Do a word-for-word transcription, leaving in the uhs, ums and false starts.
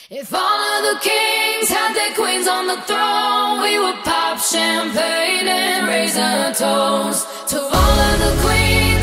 If all of the kings had their queens on the throne, we would pop champagne and raise a toast to all of the queens.